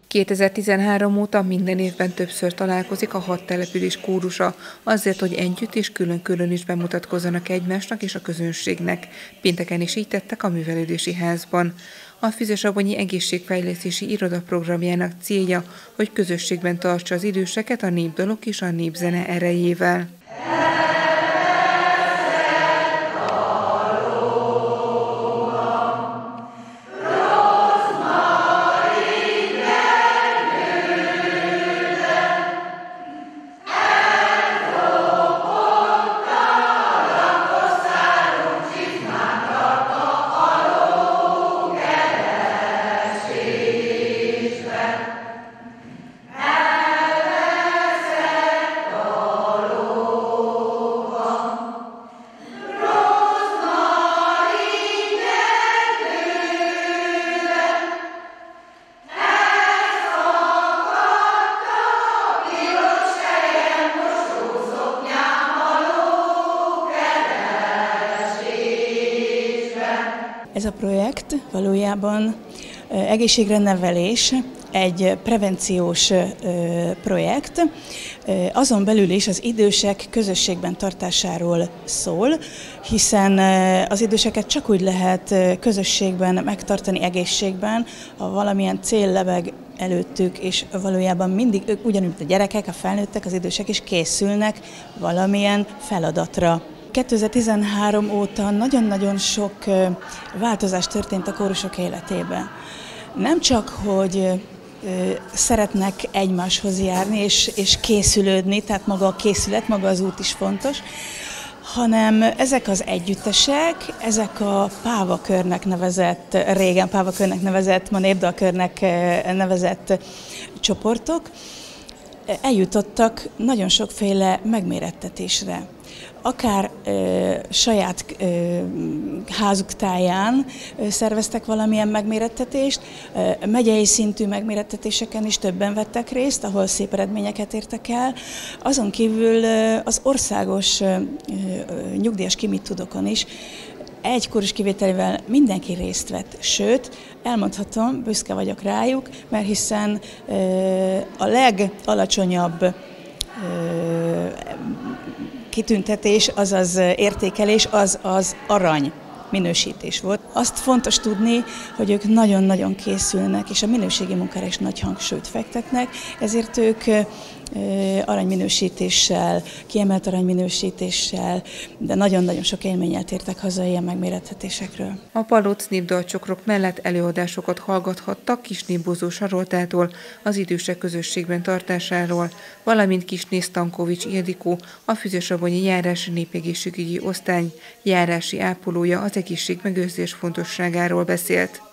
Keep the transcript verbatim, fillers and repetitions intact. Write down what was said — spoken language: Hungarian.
kétezer-tizenhárom óta minden évben többször találkozik a hat település kórusa, azért, hogy együtt és külön-külön is bemutatkozzanak egymásnak és a közönségnek. Pénteken is így tettek a művelődési házban. A Füzesabonyi Egészségfejlesztési Iroda programjának célja, hogy közösségben tartsa az időseket a népdalok és a népzene erejével. Ez a projekt valójában egészségre nevelés, egy prevenciós projekt, azon belül is az idősek közösségben tartásáról szól, hiszen az időseket csak úgy lehet közösségben megtartani egészségben, ha valamilyen cél lebeg előttük, és valójában mindig ők ugyanúgy, mint a gyerekek, a felnőttek, az idősek is készülnek valamilyen feladatra. kétezer-tizenhárom óta nagyon-nagyon sok változás történt a kórusok életében. Nem csak, hogy szeretnek egymáshoz járni és, és készülődni, tehát maga a készület, maga az út is fontos, hanem ezek az együttesek, ezek a pávakörnek nevezett, régen pávakörnek nevezett, ma népdalkörnek nevezett csoportok eljutottak nagyon sokféle megmérettetésre. Akár ö, saját ö, házuk táján ö, szerveztek valamilyen megmérettetést, ö, megyei szintű megmérettetéseken is többen vettek részt, ahol szép eredményeket értek el. Azon kívül ö, az országos ö, ö, nyugdíjas ki mit tudokon is egy kórus kivételével mindenki részt vett, sőt, elmondhatom, büszke vagyok rájuk, mert hiszen ö, a legalacsonyabb ö, kitüntetés, azaz értékelés, az az arany minősítés volt. Azt fontos tudni, hogy ők nagyon-nagyon készülnek, és a minőségi munkára is nagy hangsúlyt fektetnek, ezért ők aranyminősítéssel, kiemelt aranyminősítéssel, de nagyon-nagyon sok élménnyel tértek haza ilyen megmérettetésekről. A Palóc népdalcsokrok mellett előadásokat hallgathattak Kisné Bozó Saroltától, az idősek közösségben tartásáról, valamint Kisné Stankovics Ildikó, a Füzesabonyi járási népegészségügyi osztály járási ápolója az egészségmegőrzés fontosságáról beszélt.